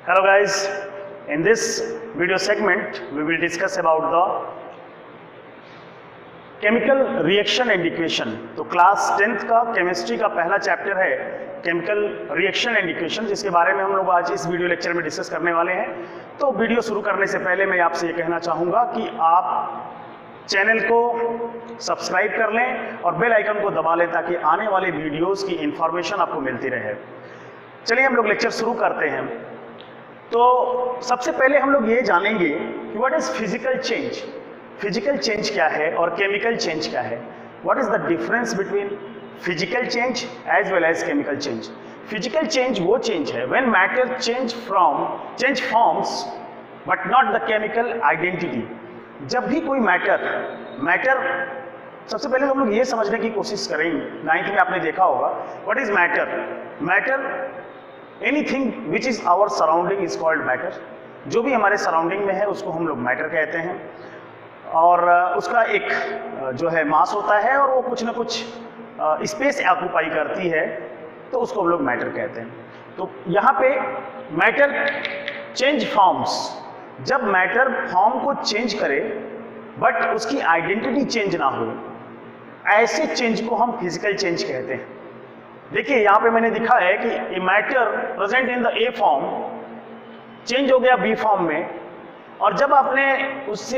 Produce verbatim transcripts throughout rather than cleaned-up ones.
Hello guys, in this video segment we will discuss about the chemical reaction and equation. तो class tenth का chemistry का पहला chapter है chemical reaction and equation, जिसके बारे में हम लोग आज इस वीडियो लेक्चर में डिस्कस करने वाले हैं। तो वीडियो शुरू करने से पहले मैं आपसे ये कहना चाहूँगा कि आप चैनल को सब्सक्राइब कर लें और बेल आइकन को दबा लें ताकि आने वाले वीडियोस की इंफॉर्मेशन आपको मिलती रहे। चलिए हम लोग लेक्चर शुरू करते हैं। तो सबसे पहले हम लोग ये जानेंगे कि what is physical change. Physical change क्या है और केमिकल चेंज क्या है। What is the difference between physical change as well as chemical change. Physical change वो चेंज है when matter change from change forms but not the chemical identity. जब भी कोई मैटर मैटर सबसे पहले हम लोग ये समझने की कोशिश करेंगे, नाइन्थ में आपने देखा होगा what is matter. Matter anything which is our surrounding is called matter. जो भी हमारे सराउंडिंग में है उसको हम लोग मैटर कहते हैं और उसका एक जो है मास होता है और वो कुछ ना कुछ स्पेस ऑक्यूपाई करती है, तो उसको हम लोग मैटर कहते हैं। तो यहाँ पे मैटर चेंज फॉर्म्स, जब मैटर फॉर्म को चेंज करे बट उसकी आइडेंटिटी चेंज ना हो, ऐसे चेंज को हम फिजिकल चेंज कहते हैं। देखिए यहाँ पे मैंने दिखा है कि a matter present in the A form change हो गया बी फॉर्म में, और जब आपने उससे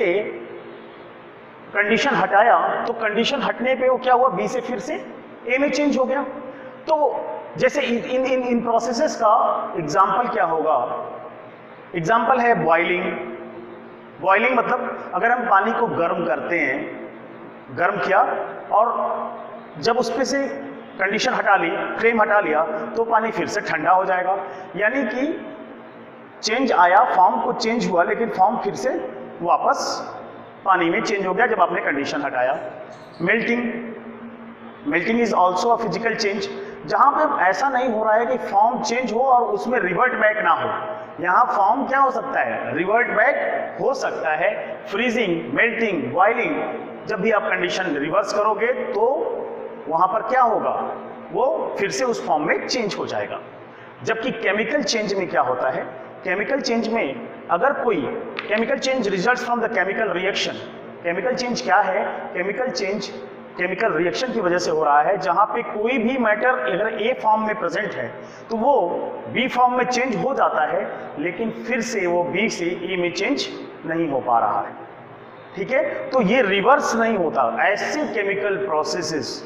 कंडीशन हटाया तो कंडीशन हटने पे वो क्या हुआ, बी से फिर से ए में चेंज हो गया। तो जैसे इन इन इन प्रोसेसेस का एग्जांपल क्या होगा, एग्जांपल है बॉइलिंग। बॉइलिंग मतलब अगर हम पानी को गर्म करते हैं, गर्म किया और जब उस पे से कंडीशन हटा ली, फ्लेम हटा लिया, तो पानी फिर से ठंडा हो जाएगा। यानी कि चेंज आया, फॉर्म को चेंज हुआ, लेकिन फॉर्म फिर से वापस पानी में चेंज हो गया जब आपने कंडीशन हटाया। Melting, melting is also a physical change, जहां पे ऐसा नहीं हो रहा है कि फॉर्म चेंज हो और उसमें रिवर्ट बैक ना हो। यहाँ फॉर्म क्या हो सकता है, रिवर्ट बैक हो सकता है। फ्रीजिंग, मेल्टिंग, बॉइलिंग, जब भी आप कंडीशन रिवर्स करोगे तो वहां पर क्या होगा, वो फिर से उस फॉर्म में चेंज हो जाएगा। जबकि केमिकल चेंज में क्या होता है, केमिकल चेंज में अगर कोई chemical change results from the chemical reaction. Chemical change क्या है, केमिकल चेंज केमिकल रिएक्शन की वजह से हो रहा है, जहां पे कोई भी मैटर अगर ए फॉर्म में प्रेजेंट है तो वो बी फॉर्म में चेंज हो जाता है, लेकिन फिर से वो बी से ए में चेंज नहीं हो पा रहा है। ठीक है, तो ये रिवर्स नहीं होता। ऐसे केमिकल प्रोसेसेस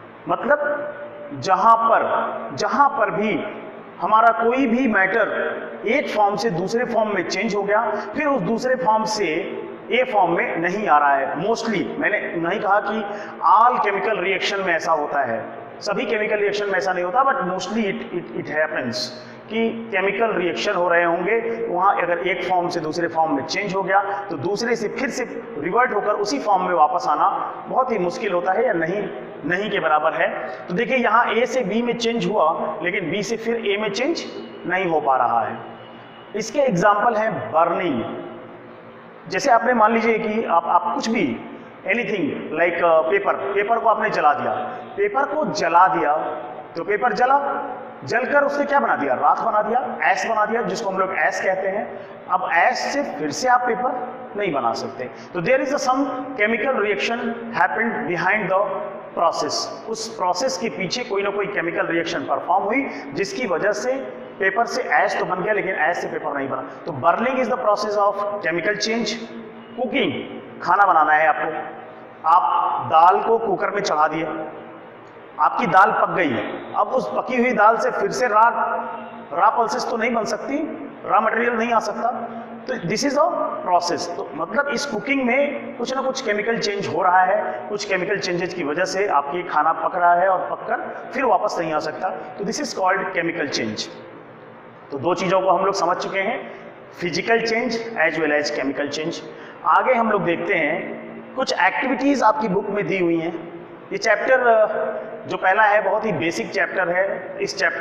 मतलब जहां पर जहां पर भी हमारा कोई भी मैटर एक फॉर्म से दूसरे फॉर्म में चेंज हो गया, फिर उस दूसरे फॉर्म से ए फॉर्म में नहीं आ रहा है। मोस्टली, मैंने नहीं कहा कि ऑल केमिकल रिएक्शन में ऐसा होता है, सभी केमिकल रिएक्शन में ऐसा नहीं होता, but mostly it it it happens कि केमिकल रिएक्शन हो रहे होंगे, वहाँ अगर एक फॉर्म से दूसरे फॉर्म में चेंज हो गया तो दूसरे से फिर से रिवर्ट होकर उसी फॉर्म में वापस आना बहुत ही मुश्किल होता है या नहीं नहीं के बराबर है। तो देखिए यहाँ ए से बी में चेंज हुआ, लेकिन बी से फिर ए में चेंज नहीं हो पा रहा है। इसके एग्जाम्पल है बर्निंग। जैसे आपने मान लीजिए कि आप आप कुछ भी एनीथिंग लाइक पेपर पेपर को आपने जला दिया, पेपर को जला दिया तो पेपर जला, जलकर उससे क्या बना दिया, राख बना दिया, ऐश बना दिया, जिसको हम लोग ऐश कहते हैं। अब ऐश से फिर से आप पेपर नहीं बना सकते। तो there is a some chemical reaction happened behind the process. उस प्रोसेस के पीछे कोई ना कोई केमिकल रिएक्शन परफॉर्म हुई, जिसकी वजह से पेपर से ऐश तो बन गया लेकिन ऐश से पेपर नहीं बना। तो burning is the process of chemical change. Cooking, खाना बनाना है आपको, आप दाल को कुकर में चढ़ा दिए, आपकी दाल पक गई, अब उस पकी हुई दाल से फिर से रा रा पल्सेस तो नहीं बन सकती, रा मटेरियल नहीं आ सकता। तो दिस इज अ प्रोसेस। तो मतलब इस कुकिंग में कुछ ना कुछ केमिकल चेंज हो रहा है, कुछ केमिकल चेंजेस की वजह से आपकी खाना पक रहा है और पककर फिर वापस नहीं आ सकता। तो this is called chemical change. तो दो चीज़ों को हम लोग समझ चुके हैं, physical change as well as chemical change. आगे हम लोग देखते हैं कुछ एक्टिविटीज़ आपकी बुक में दी हुई हैं। ये चैप्टर जो पहला है बहुत ही बेसिक चैप्टर है। इस चैप्टर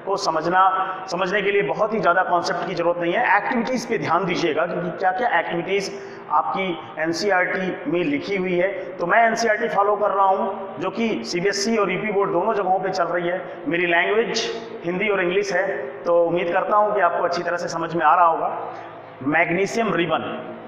को समझना समझने के लिए बहुत ही ज़्यादा कॉन्सेप्ट की जरूरत नहीं है। एक्टिविटीज़ पे ध्यान दीजिएगा कि क्या क्या एक्टिविटीज़ आपकी एनसीईआरटी में लिखी हुई है। तो मैं एनसीईआरटी फॉलो कर रहा हूँ जो कि सीबीएसई और यूपी बोर्ड दोनों जगहों पे चल रही है। मेरी लैंग्वेज हिंदी और इंग्लिश है, तो उम्मीद करता हूँ कि आपको अच्छी तरह से समझ में आ रहा होगा। मैग्नीशियम रिबन,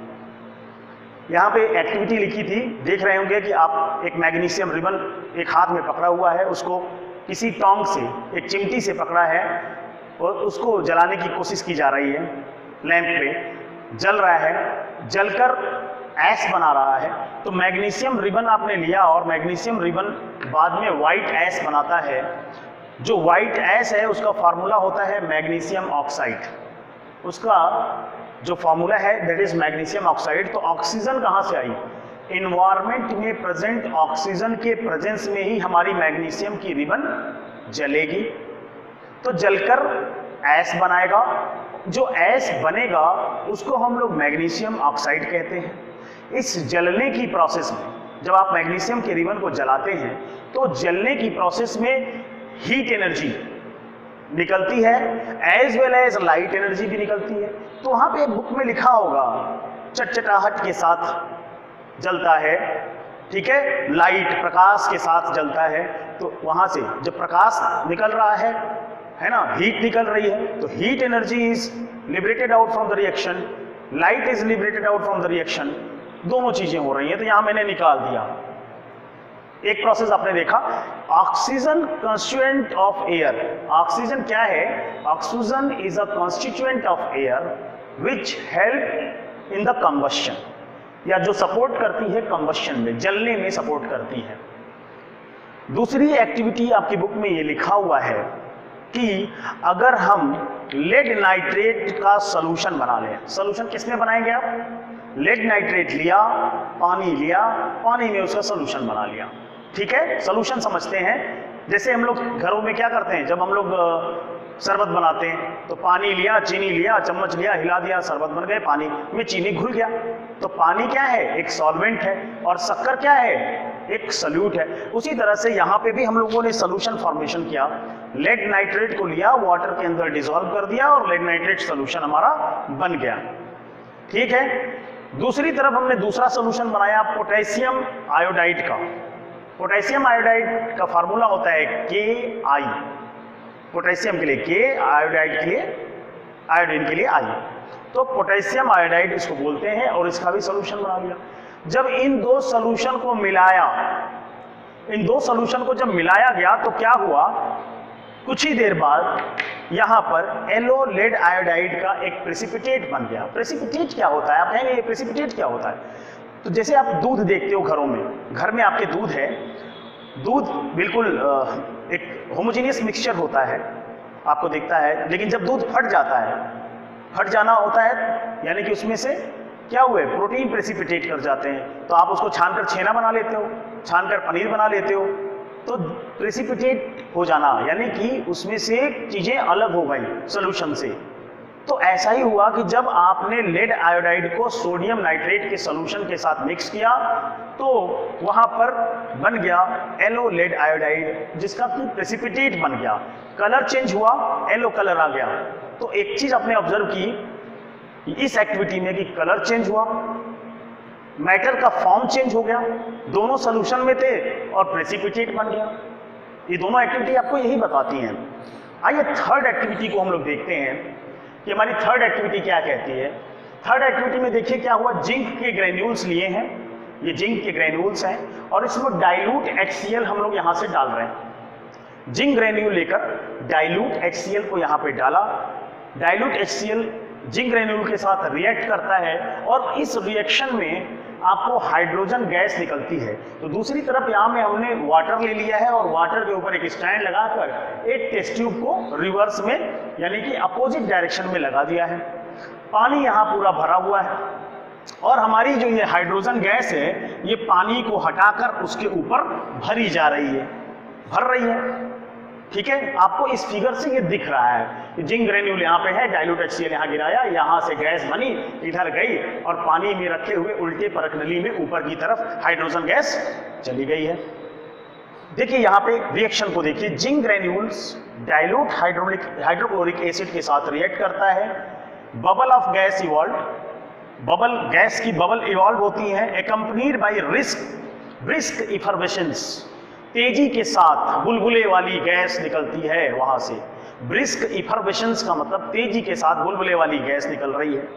यहाँ पे एक्टिविटी लिखी थी, देख रहे होंगे कि आप एक मैग्नीशियम रिबन एक हाथ में पकड़ा हुआ है, उसको किसी टोंग से, एक चिमटी से पकड़ा है और उसको जलाने की कोशिश की जा रही है। लैंप पे जल रहा है, जलकर ऐश बना रहा है। तो मैग्नीशियम रिबन आपने लिया और मैग्नीशियम रिबन बाद में वाइट ऐश बनाता है। जो वाइट ऐश है उसका फार्मूला होता है मैग्नीशियम ऑक्साइड। उसका जो फार्मूला है दैट इज मैग्नीशियम ऑक्साइड। तो ऑक्सीजन कहाँ से आई? इन्वायरमेंट में प्रेजेंट ऑक्सीजन के प्रेजेंस में ही हमारी मैग्नीशियम की रिबन जलेगी, तो जलकर ऐश बनाएगा। जो ऐश बनेगा उसको हम लोग मैग्नीशियम ऑक्साइड कहते हैं। इस जलने की प्रोसेस में जब आप मैग्नीशियम के रिबन को जलाते हैं तो जलने की प्रोसेस में हीट एनर्जी निकलती है, as well as light energy भी निकलती है। तो वहां पे एक बुक में लिखा होगा चटचटाहट के साथ जलता है, ठीक है, लाइट प्रकाश के साथ जलता है। तो वहां से जब प्रकाश निकल रहा है है ना, हीट निकल रही है, तो heat energy is liberated out from the reaction, light is liberated out from the reaction, दोनों चीजें हो रही हैं। तो यहां मैंने निकाल दिया। एक प्रोसेस आपने देखा, oxygen constituent of air. Oxygen क्या है? Oxygen is a constituent of air which help in the combustion, या जो सपोर्ट करती है कंबशन में, जलने में सपोर्ट करती है। दूसरी एक्टिविटी आपकी बुक में ये लिखा हुआ है कि अगर हम लेड नाइट्रेट का सॉल्यूशन बना लें। सॉल्यूशन किसमें बनाएंगे आप? लेड नाइट्रेट लिया, पानी लिया, पानी में उसका सॉल्यूशन बना लिया, ठीक है। सॉल्यूशन समझते हैं, जैसे हम लोग घरों में क्या करते हैं, जब हम लोग शरबत बनाते हैं तो पानी लिया, चीनी लिया, चम्मच लिया, हिला दिया, शरबत बन गए, पानी में चीनी घुल गया। तो पानी क्या है? एक सॉल्वेंट है, और शक्कर क्या है? एक सॉल्यूट है। उसी तरह से यहाँ पे भी हम लोगों ने सॉल्यूशन फॉर्मेशन किया, लेड नाइट्रेट को लिया, वाटर के अंदर डिसॉल्व कर दिया और लेड नाइट्रेट सॉल्यूशन हमारा बन गया, ठीक है। दूसरी तरफ हमने दूसरा सॉल्यूशन बनाया पोटेशियम आयोडाइड का। पोटेशियम आयोडाइड का फार्मूला होता है के आई, पोटेशियम के लिए के, आयोडाइड के लिए, आयोडीन के लिए आई। तो पोटेशियम आयोडाइड इसको बोलते हैं, और इसका भी सॉल्यूशन बना लिया। जब इन दो सॉल्यूशन को मिलाया, इन दो सॉल्यूशन को जब मिलाया गया तो क्या हुआ, कुछ ही देर बाद यहाँ पर येलो लेड आयोडाइड का एक प्रेसिपिटेट बन गया। प्रेसिपिटेट क्या होता है? आप कहेंगे ये प्रेसिपिटेट क्या होता है? तो जैसे आप दूध देखते हो घरों में, घर में आपके दूध है, दूध बिल्कुल एक होमोजेनियस मिक्सचर होता है, आपको दिखता है, लेकिन जब दूध फट जाता है, फट जाना होता है यानी कि उसमें से क्या हुए, प्रोटीन प्रेसिपिटेट कर जाते हैं। तो आप उसको छानकर छेना बना लेते हो, छानकर पनीर बना लेते हो, तो प्रेसिपिटेट हो जाना यानी कि उसमें से चीजें अलग हो गई सॉल्यूशन से। तो ऐसा ही हुआ कि जब आपने लेड आयोडाइड को सोडियम नाइट्रेट के सॉल्यूशन के साथ मिक्स किया तो वहां पर बन गया येलो लेड आयोडाइड, जिसका कि प्रेसिपिटेट बन गया, कलर चेंज हुआ, येलो कलर आ गया। तो एक चीज आपने ऑब्जर्व की इस एक्टिविटी में कि कलर चेंज हुआ, मैटर का फॉर्म चेंज हो गया, दोनों सॉल्यूशन में थे और प्रेसिपिटेट बन गया। ये दोनों एक्टिविटी आपको यही बताती हैं। आइए थर्ड एक्टिविटी को हम लोग देखते हैं कि हमारी थर्ड एक्टिविटी क्या कहती है। थर्ड एक्टिविटी में देखिए क्या हुआ, जिंक के ग्रेन्यूल्स लिए हैं, ये जिंक के ग्रेन्यूल्स हैं और इसमें डाइल्यूट एच सी एल हम लोग यहाँ से डाल रहे हैं। जिंक ग्रेन्यूल लेकर डाइल्यूट एच सी एल को यहाँ पे डाला, dilute H C L zinc granule के साथ रिएक्ट करता है और इस रिएक्शन में आपको हाइड्रोजन गैस निकलती है। तो दूसरी तरफ यहाँ में हमने वाटर ले लिया है और वाटर के ऊपर एक स्टैंड लगाकर एक टेस्ट ट्यूब को रिवर्स में यानी कि अपोजिट डायरेक्शन में लगा दिया है। पानी यहाँ पूरा भरा हुआ है और हमारी जो ये हाइड्रोजन गैस है ये पानी को हटाकर उसके ऊपर भरी जा रही है, भर रही है, ठीक है। आपको इस फिगर से ये दिख रहा है, जिंक ग्रेन्यूल यहाँ पे है, डाइल्यूट एच सी एल यहाँ गिराया, यहाँ से गैस बनी, इधर गई और पानी में रखे हुए उल्टे परत नली में ऊपर की तरफ हाइड्रोजन गैस चली गई है। देखिए यहाँ पे रिएक्शन को देखिए, zinc granules dilute hydraulic hydrochloric acid के साथ रिएक्ट करता है, bubble of gas evolve, bubble gas की बबल इवॉल्व होती है, accompanied by risk brisk effervescences, तेजी के साथ बुलबुले वाली गैस निकलती है वहां से। ब्रिस्क इफर्वेशंस का मतलब तेजी के साथ बुलबुले वाली गैस निकल रही है।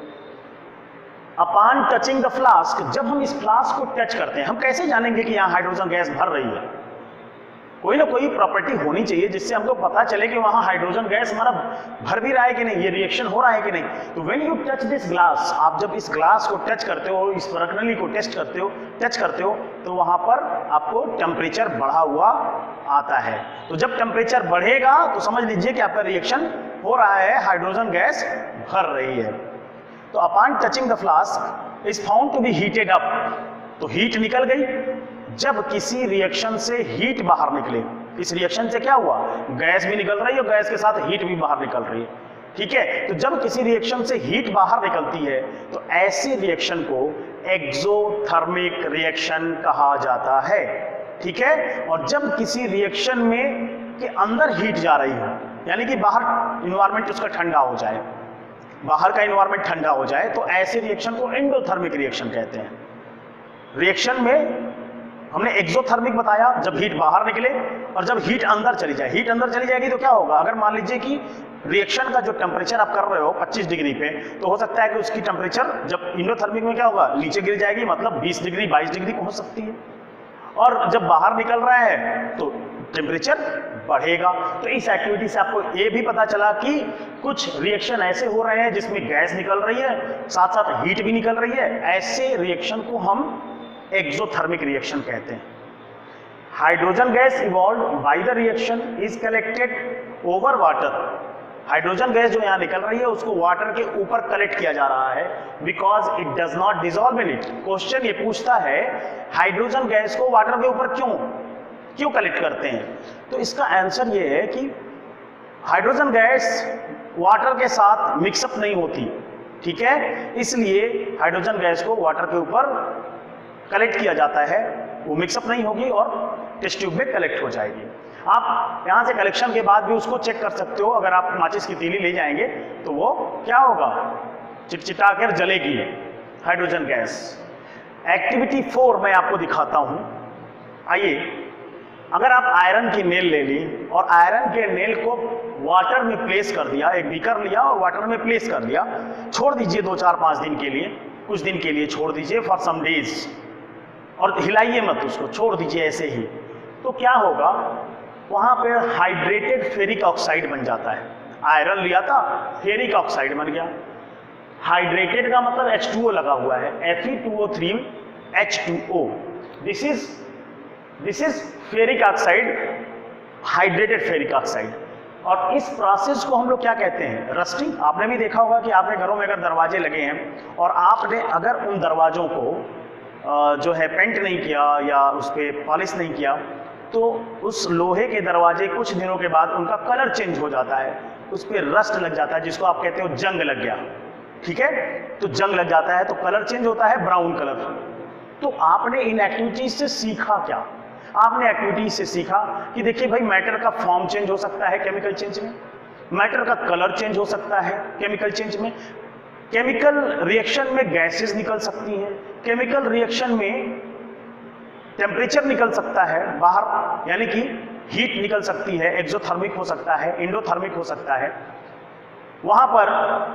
अपॉन टचिंग द फ्लास्क, जब हम इस फ्लास्क को टच करते हैं, हम कैसे जानेंगे कि यहाँ हाइड्रोजन गैस भर रही है? कोई ना कोई प्रॉपर्टी होनी चाहिए जिससे हमको पता चले कि वहां हाइड्रोजन गैस हमारा भर भी रहा है कि नहीं, ये रिएक्शन हो रहा है कि नहीं। तो when you touch this glass, आप जब इस ग्लास को टच करते हो, इस प्रणाली को टेस्ट करते हो टच करते हो तो वहां पर आपको टेम्परेचर बढ़ा हुआ आता है। तो जब टेम्परेचर बढ़ेगा तो समझ लीजिए कि आपका रिएक्शन हो रहा है, हाइड्रोजन गैस भर रही है। तो upon touching the flask is found to be heated up, तो हीट निकल गई। जब किसी रिएक्शन से हीट बाहर निकले, इस रिएक्शन से क्या हुआ, गैस भी निकल रही है और गैस के साथ हीट भी बाहर निकल रही है, ठीक है। तो जब किसी रिएक्शन से हीट बाहर निकलती है तो ऐसे रिएक्शन को एक्सोथर्मिक रिएक्शन कहा जाता है, ठीक है। और जब किसी रिएक्शन में के अंदर हीट जा रही हो, यानी कि बाहर इन्वायरमेंट उसका ठंडा हो जाए, बाहर का इन्वायरमेंट ठंडा हो जाए, तो ऐसे रिएक्शन को एंडोथर्मिक रिएक्शन कहते हैं। रिएक्शन में हमने एक्सोथर्मिक बताया जब हीट बाहर निकले, और जब हीट अंदर चली जाए, हीट अंदर चली जाएगी तो क्या होगा, अगर मान लीजिए कि रिएक्शन का जो टेम्परेचर आप कर रहे हो पच्चीस डिग्री पे, तो हो सकता है कि उसकी टेम्परेचर जब इंडोथर्मिक में क्या होगा, नीचे गिर जाएगी, मतलब बीस डिग्री बाईस डिग्री पहुंच सकती है। और जब बाहर निकल रहा है तो टेम्परेचर बढ़ेगा। तो इस एक्टिविटी से आपको ये भी पता चला कि कुछ रिएक्शन ऐसे हो रहे हैं जिसमें गैस निकल रही है, साथ साथ हीट भी निकल रही है, ऐसे रिएक्शन को हम एक्सोथर्मिक रिएक्शन कहते हैं। Hydrogen gas evolve by the reaction is collected over water, hydrogen gas जो यहाँ निकल रही है उसको वाटर के ऊपर कलेक्ट किया जा रहा है, because it does not dissolve in it. Question ये पूछता है हाइड्रोजन गैस को वाटर के ऊपर क्यों क्यों कलेक्ट करते हैं, तो इसका आंसर ये है कि हाइड्रोजन गैस वाटर के साथ मिक्सअप नहीं होती, ठीक है, इसलिए हाइड्रोजन गैस को वाटर के ऊपर कलेक्ट किया जाता है, वो मिक्सअप नहीं होगी और टेस्ट ट्यूब में कलेक्ट हो जाएगी। आप यहाँ से कलेक्शन के बाद भी उसको चेक कर सकते हो, अगर आप माचिस की तीली ले जाएंगे तो वो क्या होगा, चिटचिटा कर जलेगी हाइड्रोजन गैस। एक्टिविटी फोर मैं आपको दिखाता हूँ। आइए, अगर आप आयरन की नेल ले ली और आयरन के नेल को वाटर में प्लेस कर दिया, एक बीकर लिया और वाटर में प्लेस कर दिया, छोड़ दीजिए दो चार पाँच दिन के लिए, कुछ दिन के लिए छोड़ दीजिए, फॉर सम डेज, और हिलाइए मत उसको, छोड़ दीजिए ऐसे ही, तो क्या होगा, वहां पे हाइड्रेटेड फेरिक ऑक्साइड बन जाता है। आयरन लिया था, फेरिक ऑक्साइड बन गया। हाइड्रेटेड का मतलब एच टू ओ लगा हुआ है, F E two O three H two O, this is this is ferric oxide, hydrated ferric oxide. और इस प्रोसेस को हम लोग क्या कहते हैं, रस्टिंग। आपने भी देखा होगा कि आपके घरों में अगर दरवाजे लगे हैं और आपने अगर उन दरवाजों को जो है पेंट नहीं किया या उस पर पॉलिश नहीं किया, तो उस लोहे के दरवाजे कुछ दिनों के बाद उनका कलर चेंज हो जाता है, उस पर रस्ट लग जाता है, जिसको आप कहते हो जंग लग गया, ठीक है। तो जंग लग जाता है तो कलर चेंज होता है ब्राउन कलर। तो आपने इन एक्टिविटीज से सीखा क्या, आपने एक्टिविटीज से सीखा कि देखिए भाई, मैटर का फॉर्म चेंज हो सकता है केमिकल चेंज में, मैटर का कलर चेंज हो सकता है केमिकल चेंज में, केमिकल रिएक्शन में गैसेस निकल सकती हैं, केमिकल रिएक्शन में टेम्परेचर निकल सकता है बाहर, यानी कि हीट निकल सकती है, एक्सोथर्मिक हो सकता है, एंडोथर्मिक हो सकता है, वहां पर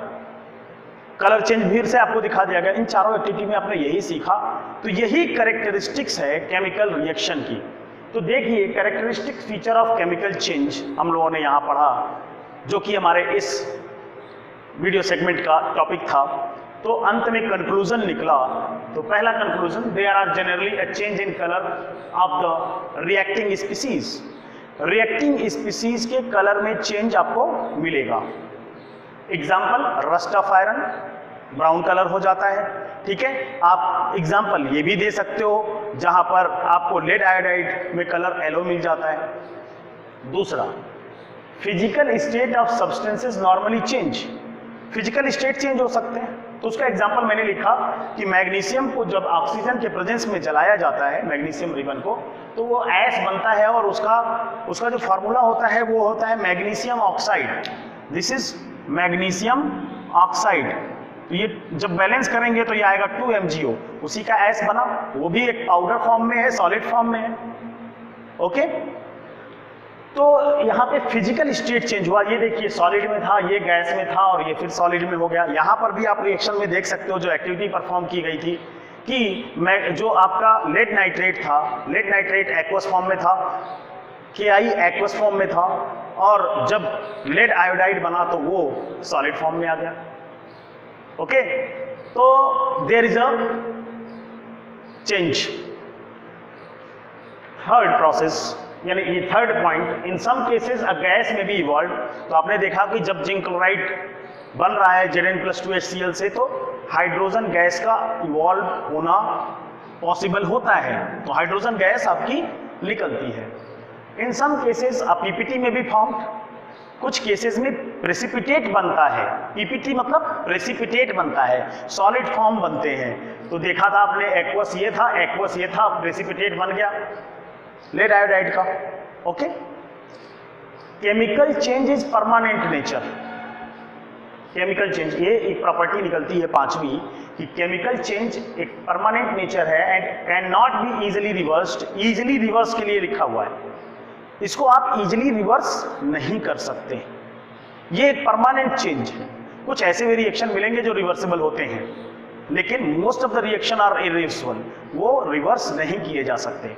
कलर चेंज भी से आपको दिखा दिया गया। इन चारों एक्टिविटी में आपने यही सीखा। तो यही कैरेक्टरिस्टिक्स है केमिकल रिएक्शन की। तो देखिए, characteristic feature of chemical change हम लोगों ने यहाँ पढ़ा, जो कि हमारे इस वीडियो सेगमेंट का टॉपिक था। तो अंत में कंक्लूजन निकला। तो पहला conclusion, there are generally a change in colour of the reacting species, reacting species के कलर में चेंज आपको मिलेगा। Example, rust of iron, brown colour हो जाता है, ठीक है। आप एग्जाम्पल ये भी दे सकते हो जहां पर आपको लेड आयोडाइड में कलर येलो मिल जाता है। दूसरा, physical state of substances normally change, physical state change हो सकते हैं, तो उसका एग्जांपल मैंने लिखा कि मैग्नीशियम को जब ऑक्सीजन के प्रेजेंस में जलाया जाता है, मैग्नीशियम रिबन को, तो वो ऐश बनता है और उसका उसका जो फार्मूला होता है वो होता है magnesium oxide. This is magnesium oxide. तो ये जब बैलेंस करेंगे तो ये आएगा टू एम जी ओ, उसी का ऐश बना, वो भी एक पाउडर फॉर्म में है, सॉलिड फॉर्म में है। ओके, तो यहाँ पे फिजिकल स्टेट चेंज हुआ। ये देखिए सॉलिड में था, ये गैस में था और ये फिर सॉलिड में हो गया। यहाँ पर भी आप रिएक्शन में देख सकते हो जो एक्टिविटी परफॉर्म की गई थी कि मैं जो आपका लेड नाइट्रेट था, लेड नाइट्रेट एक्वस फॉर्म में था, के आई एक्वस फॉर्म में था, और जब लेड आयोडाइड बना तो वो सॉलिड फॉर्म में आ गया। ओके, तो there is a change. Third process यानी ये third point, in some cases a gas may be evolve. तो आपने देखा कि जब जिंक क्लोराइड बन रहा है Z N plus two H C L से, तो हाइड्रोजन गैस का इवॉल्व होना पॉसिबल होता है, तो हाइड्रोजन गैस आपकी निकलती है। In some cases a PPT may be formed, कुछ केसेस में प्रेसिपिटेट बनता है। पीपीटी मतलब प्रेसिपिटेट बनता है, सॉलिड फॉर्म बनते हैं। तो देखा था आपने एक्वस ये था, एक्वस ये था, प्रेसिपिटेट बन गया लेड आयोडाइड का। Okay, chemical change is permanent nature. Chemical change, ये एक प्रॉपर्टी निकलती है पांचवी कि केमिकल चेंज एक परमानेंट नेचर है and can not be easily reversed. Easily reverse के लिए लिखा हुआ है, इसको आप इजिली रिवर्स नहीं कर सकते। ये एक परमानेंट चेंज है। कुछ ऐसे भी रिएक्शन मिलेंगे जो रिवर्सिबल होते हैं, लेकिन most of the reaction are irreversible, वो रिवर्स नहीं किए जा सकते।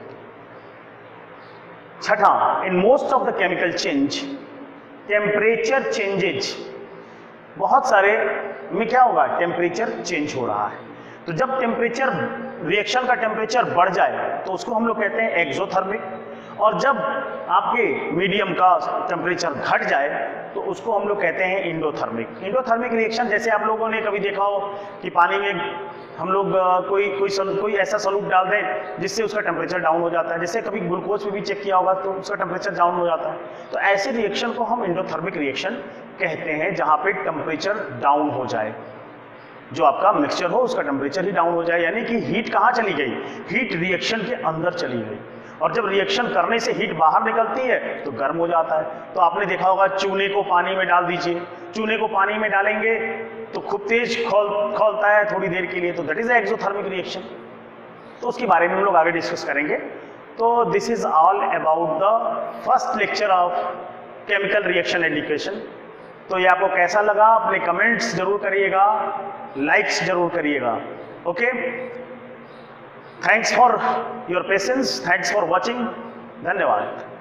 छठा, in most of the chemical change temperature changes. बहुत सारे में क्या होगा, टेम्परेचर चेंज हो रहा है। तो जब टेम्परेचर, रिएक्शन का टेम्परेचर बढ़ जाए तो उसको हम लोग कहते हैं एक्सोथर्मिक, और जब आपके मीडियम का टेम्परेचर घट जाए तो उसको हम लोग कहते हैं इंडोथर्मिक। इंडोथर्मिक रिएक्शन जैसे आप लोगों ने कभी देखा हो कि पानी में हम लोग कोई कोई सल, कोई ऐसा सॉल्यूट डाल दें जिससे उसका टेम्परेचर डाउन हो जाता है, जैसे कभी ग्लूकोज पे भी चेक किया होगा तो उसका टेम्परेचर डाउन हो जाता है। तो ऐसे रिएक्शन को हम इंडोथर्मिक रिएक्शन कहते हैं, जहाँ पे टेम्परेचर डाउन हो जाए, जो आपका मिक्सचर हो उसका टेम्परेचर ही डाउन हो जाए, यानी कि हीट कहाँ चली गई, हीट रिएक्शन के अंदर चली गई। और जब रिएक्शन करने से हीट बाहर निकलती है तो गर्म हो जाता है। तो आपने देखा होगा चूने को पानी में डाल दीजिए, चूने को पानी में डालेंगे तो खूब तेज खोल खोलता है थोड़ी देर के लिए, तो दैट इज एक्सोथर्मिक रिएक्शन। तो उसके बारे में हम लोग आगे डिस्कस करेंगे। तो this is all about the first lecture of chemical reaction education. तो ये आपको कैसा लगा, अपने कमेंट्स जरूर करिएगा, लाइक्स जरूर करिएगा। Okay, thanks for your patience, thanks for watching, धन्यवाद।